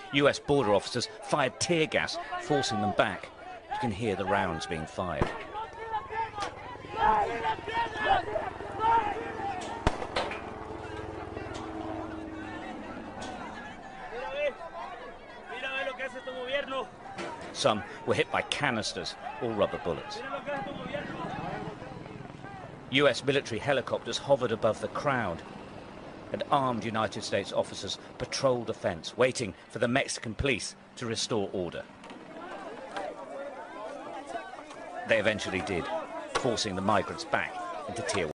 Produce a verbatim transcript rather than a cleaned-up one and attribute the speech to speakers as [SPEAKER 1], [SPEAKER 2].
[SPEAKER 1] U S border officers fired tear gas, forcing them back. You can hear the rounds being fired. Some were hit by canisters or rubber bullets. U S military helicopters hovered above the crowd, and armed United States officers patrolled the fence, waiting for the Mexican police to restore order. They eventually did, forcing the migrants back into Tijuana.